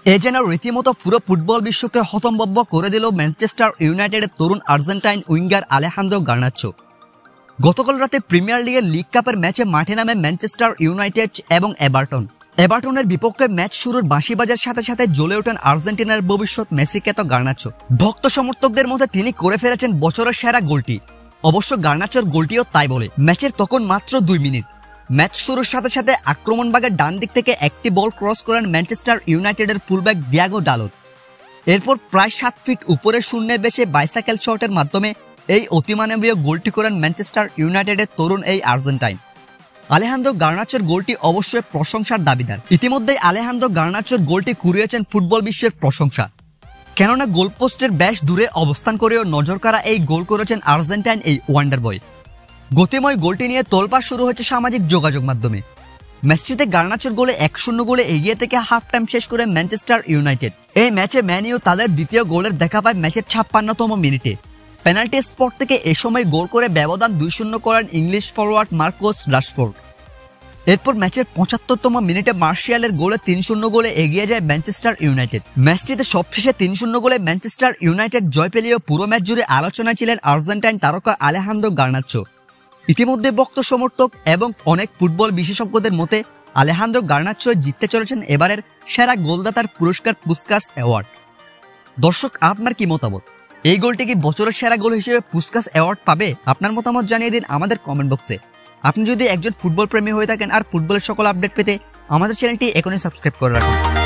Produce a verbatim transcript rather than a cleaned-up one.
এ যেন রীতিমতো পুরো ফুটবল বিশ্বকে হতম্বব্য করে দিল ম্যানচেস্টার ইউনাইটেডের তরুণ আর্জেন্টাইন উইঙ্গার আলেহান্দ্রো গার্নাচো। গতকাল রাতে প্রিমিয়ার লিগের লিগ কাপের ম্যাচে মাঠে নামে ম্যানচেস্টার ইউনাইটেড এবং এভারটন। এভারটনের বিপক্ষে ম্যাচ শুরুর বাঁশি বাজার সাথে সাথে জ্বলে ওঠেন আর্জেন্টিনার ভবিষ্যৎ মেসি খ্যাত গার্নাচো। ভক্ত সমর্থকদের মধ্যে তিনি করে ফেলেছেন বছরের সেরা গোলটি। অবশ্য গার্নাচোর গোলটিও তাই বলে। ম্যাচের তখন মাত্র দুই মিনিট। ম্যাচ শুরুর সাথে সাথে আক্রমণভাগের ডান দিক থেকে একটি বল ক্রস করেন ম্যানচেস্টার ইউনাইটেডের ফুলব্যাক ডিয়াগো ডালোট। এরপর প্রায় সাত ফিট উপরে শূন্যে বেশে বাইসাইকেল শটের মাধ্যমে এই অতিমানবীয় গোলটি করেন ম্যানচেস্টার ইউনাইটেডের তরুণ এই আর্জেন্টাইন। আলেহান্দ্রো গার্নাচোর গোলটি অবশ্যই প্রশংসার দাবিদার। ইতিমধ্যেই আলেহান্দ্রো গার্নাচোর গোলটি কুড়িয়েছেন ফুটবল বিশ্বের প্রশংসা। কেননা গোলপোস্টের বেশ দূরে অবস্থান করেও নজর কাড়া এই গোল করেছেন আর্জেন্টাইন এই ওয়ান্ডার বয়। গতিময় গোলটি নিয়ে তোলপাড় শুরু হয়েছে সামাজিক যোগাযোগ মাধ্যমে। ম্যাচটিতে গার্নাচোর গোলে এক শূন্য গোলে এগিয়ে থেকে হাফ টাইম শেষ করে ম্যানচেস্টার ইউনাইটেড। এই ম্যাচে ম্যান ইউ তাদের দ্বিতীয় গোলের দেখা পায় ম্যাচের ছাপ্পান্নতম মিনিটে। পেনাল্টি স্পট থেকে এ সময় গোল করে ব্যবধান দুই শূন্য করেন ইংলিশ ফরওয়ার্ড মার্কোস রাশফোর্ড। এরপর ম্যাচের পঁচাত্তরতম মিনিটে মার্শিয়ালের গোলে তিন শূন্য গোলে এগিয়ে যায় ম্যানচেস্টার ইউনাইটেড। ম্যাচটিতে সবশেষে তিন শূন্য গোলে ম্যানচেস্টার ইউনাইটেড জয় পেলেও পুরো ম্যাচ জুড়ে আলোচনায় ছিলেন আর্জেন্টাইন তারকা আলেহান্দ্রো গার্নাচো। ইতিমধ্যে ভক্ত সমর্থক এবং অনেক ফুটবল বিশেষজ্ঞদের মতে আলেহান্দ্রো গার্নাচো জিততে চলেছেন এবারের সেরা গোলদাতার পুরস্কার পুস্কাস অ্যাওয়ার্ড। দর্শক, আপনার কি মতামত? এই গোলটি কি বছরের সেরা গোল হিসেবে পুস্কাস অ্যাওয়ার্ড পাবে? আপনার মতামত জানিয়ে দিন আমাদের কমেন্ট বক্সে। আপনি যদি একজন ফুটবল প্রেমী হয়ে থাকেন আর ফুটবলের সকল আপডেট পেতে আমাদের চ্যানেলটি এখনই সাবস্ক্রাইব করে রাখুন।